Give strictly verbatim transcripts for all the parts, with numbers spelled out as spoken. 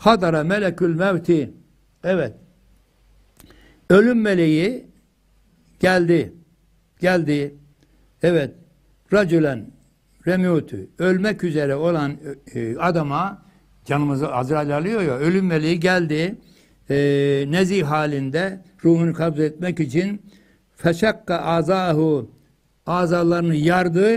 Hadara melekül mevti. Evet. Ölüm meleği geldi. Geldi. Evet. Racülen remûtü. Ölmek üzere olan e, adama, canımızı Azrail alıyor ya, ölüm meleği geldi. E, nezih halinde ruhunu kabz etmek için feşakka azahu, azalarını yardı.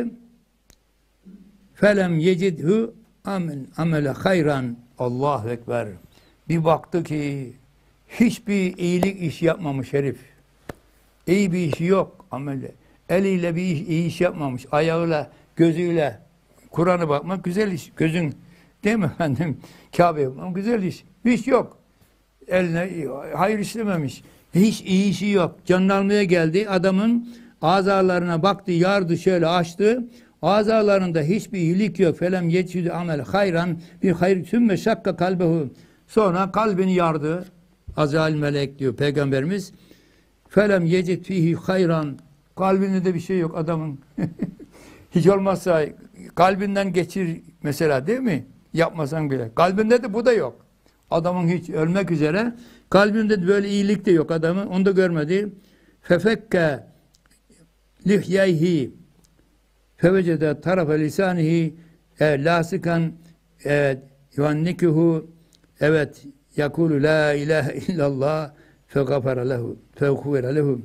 Felem yecidhu amin amele hayran. Allahu ekber. Bir baktı ki hiçbir iyilik iş yapmamış herif. İyi bir işi yok amele. Eliyle bir iş, iyi iş yapmamış. Ayağıyla, gözüyle Kur'an'a bakmak güzel iş. Gözün, değil mi efendim? Kabe'ye bakmak güzel iş. Bir iş yok. Eline hayır işlememiş. Hiç iyi işi yok. Canını almaya geldi. Adamın azalarına baktı, yardı, şöyle açtı. Azalarında hiçbir iyilik yok. Felem yecüdü amel hayran bir hayır sümme şakka kalbehu. Sonra kalbini yardı. Azrail melek diyor Peygamberimiz. Felem yecid fihi hayran. Kalbinde de bir şey yok adamın. Hiç olmazsa kalbinden geçir mesela, değil mi? Yapmasan bile. Kalbinde de bu da yok. Adamın hiç ölmek üzere. Kalbinde de böyle iyilik de yok adamın. Onu da görmedi. Fefekke lihyayhi fevecede tarafe lisanihi e, lasikan e, yuvannikuhu evet yakulu la ilahe illallah fegafara lehu fegfure lehu.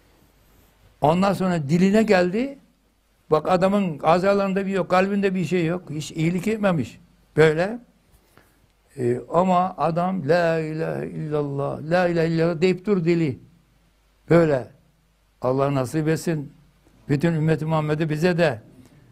Ondan sonra diline geldi. Bak adamın azalarında bir yok, kalbinde bir şey yok. Hiç iyilik etmemiş. Böyle. Ee, ama adam la ilahe illallah, la ilahe illallah deyip dur dili. Böyle. Allah nasip etsin. Bütün ümmet-i Muhammed'e bize de.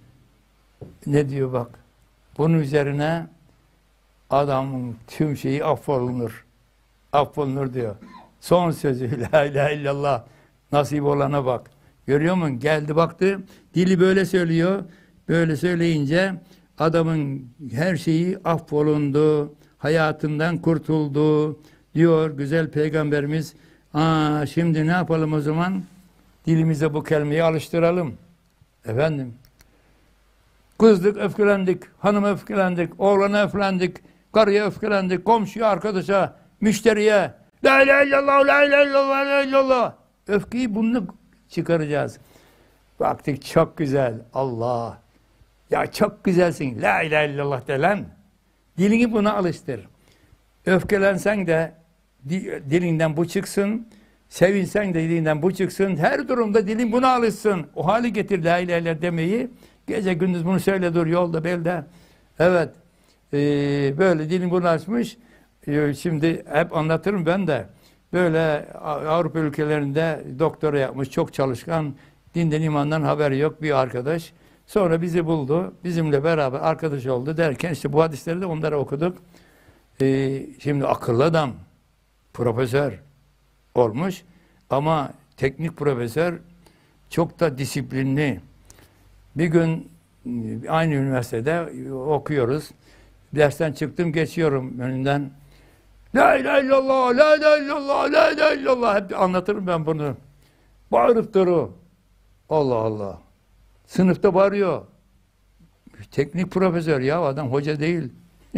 Ne diyor bak. Bunun üzerine adamın tüm şeyi affolunur. Affolunur diyor. Son sözü la ilahe illallah. Nasip olana bak. Görüyor musun? Geldi baktı. Dili böyle söylüyor. Böyle söyleyince adamın her şeyi affolundu. Hayatından kurtuldu. Diyor güzel Peygamberimiz. Aa, şimdi ne yapalım o zaman? Dilimize bu kelimeyi alıştıralım. Efendim. Kızdık, öfkelendik. Hanıma öfkelendik. Oğlana öfkelendik. Karıya öfkelendik. Komşuya, arkadaşa, müşteriye. La ilahe illallah, la ilahe illallah, la ilahe illallah. Öfkeyi bunu çıkaracağız. Baktık çok güzel. Allah. Ya çok güzelsin. La ilahe illallah de lan. Dilini buna alıştır. Öfkelensen de dilinden bu çıksın. Sevinsen de dilinden bu çıksın. Her durumda dilin buna alışsın. O hali getir la ilahe illallah demeyi. Gece gündüz bunu söyle dur yolda belde. Evet. Ee, böyle dilin bunu açmış. Ee, şimdi hep anlatırım ben de. Böyle Avrupa ülkelerinde doktora yapmış, çok çalışkan, dinden imandan haberi yok bir arkadaş. Sonra bizi buldu, bizimle beraber arkadaş oldu derken işte bu hadisleri de onlara okuduk. Ee, şimdi akıllı adam, profesör olmuş ama teknik profesör, çok da disiplinli. Bir gün aynı üniversitede okuyoruz. Dersten çıktım, geçiyorum önünden. La ilahe illallah, la ilahe illallah, la ilahe illallah. Hep anlatırım ben bunu. Bağırıp durur. Allah Allah. Sınıfta bağırıyor. Teknik profesör ya, adam hoca değil.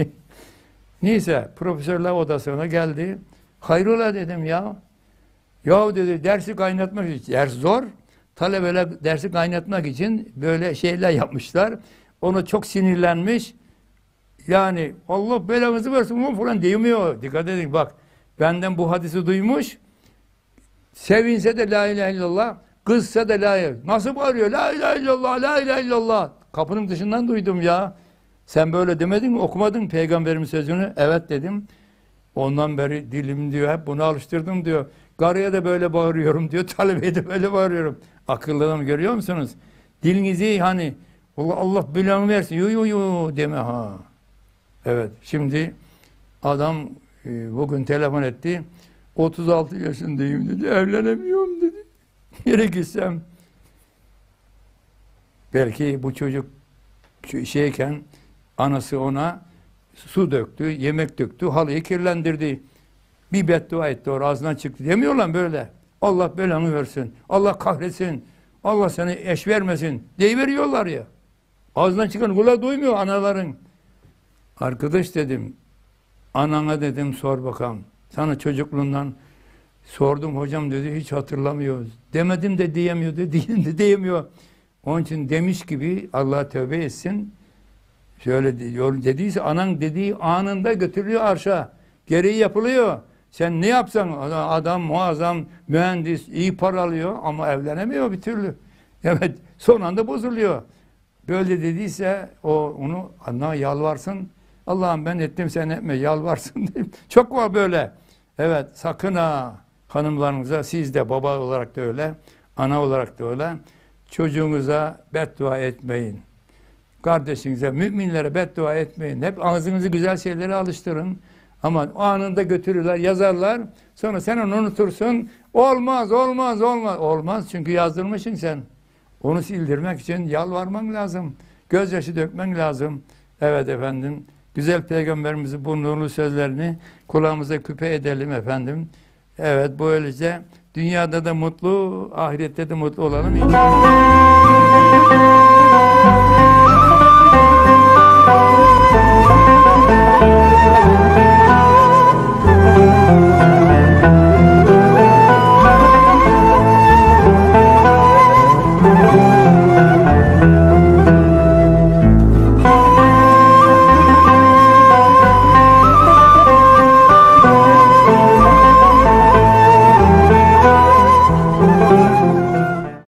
Neyse, profesörler odasına geldi. Hayrola dedim ya. Ya dedi, dersi kaynatmak için, ders zor. Talebeler dersi kaynatmak için böyle şeyler yapmışlar. Onu çok sinirlenmiş. Yani Allah belanızı versin falan diyemiyor. Dikkat edin bak. Benden bu hadisi duymuş. Sevinse de la ilahe illallah. Kızsa da la ilahe. Nasıl bağırıyor? La ilahe illallah, la ilahe illallah. Kapının dışından duydum ya. Sen böyle demedin mi? Okumadın mı Peygamberin sözünü? Evet dedim. Ondan beri dilim diyor. Hep bunu alıştırdım diyor. Karıya da böyle bağırıyorum diyor. Talebeye de böyle bağırıyorum. Akıllı adam görüyor musunuz? Dilinizi hani Allah, Allah belanı versin. Yo yo yo deme ha. Evet, şimdi adam e, bugün telefon etti. otuz altı yaşındayım dedi. Evlenemiyorum dedi. Yere gitsem. Belki bu çocuk şeyken anası ona su döktü, yemek döktü, halıyı kirlendirdi. Bir beddua etti, o ağzından çıktı. Demiyorlar böyle. Allah belanı versin. Allah kahretsin. Allah seni eş vermesin. Deyiveriyorlar ya. Ağzından çıkan kulağı duymuyor anaların. Arkadaş dedim, Anana dedim sor bakalım. Sana çocukluğundan sordum hocam dedi hiç hatırlamıyoruz. Demedim de diyemiyor dediğim de diyemiyor. Onun için demiş gibi Allah tövbe etsin. Şöyle diyor dediyse anan dediği anında götürülüyor arşa. Gereği yapılıyor. Sen ne yapsan adam muazzam mühendis iyi para alıyor ama evlenemiyor bir türlü. Evet son anda bozuluyor. Böyle dediyse o onu ana yalvarsın. Allah'ım ben ettim sen etme yalvarsın. Çok var böyle. Evet sakın ha hanımlarınıza siz de baba olarak da öyle, ana olarak da öyle. Çocuğunuza beddua etmeyin. Kardeşinize, müminlere beddua etmeyin. Hep ağzınızı güzel şeylere alıştırın. Ama anında götürürler, yazarlar. Sonra sen onu unutursun. Olmaz, olmaz, olmaz. Olmaz çünkü yazdırmışsın sen. Onu sildirmek için yalvarman lazım. Gözyaşı dökmen lazım. Evet efendim. Güzel Peygamberimizin bu nurlu sözlerini kulağımıza küpe edelim efendim. Evet böylece dünyada da mutlu, ahirette de mutlu olalım.